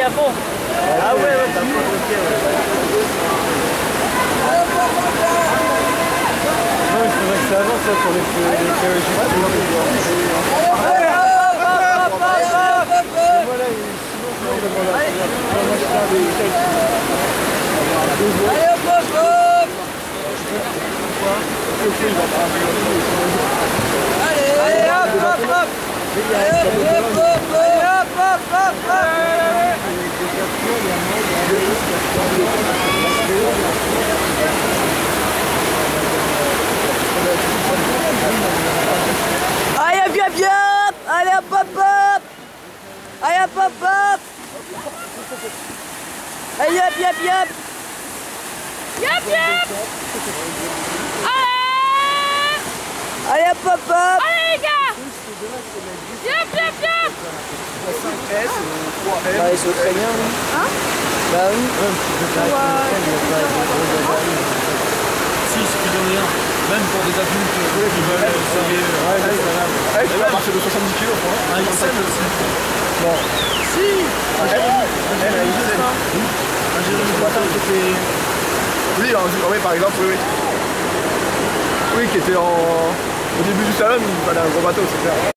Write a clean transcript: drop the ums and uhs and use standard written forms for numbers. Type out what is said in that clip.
à fond. Ah ouais, ouais, t'as fond, ok, ouais. Non, il faudrait que ça avance là, pour les Allez hop hop hop. Allez hop hop hop. Allez hop hop hop. Allez hop hop hop. Yop yop. Allez hop hop hop. Allez les gars. Yop yop yop. Bah ils sont très bien, oui. Hein? Bah oui. Si, il suffit de rien. Même pour des adultes qui veulent essayer. Ouais, tu vas marcher de 70 kg, je crois. Ah, il sait aussi. Non. Si. Oui, par exemple, oui. Oui, qui était au début du salon, il fallait un gros bateau, c'est clair.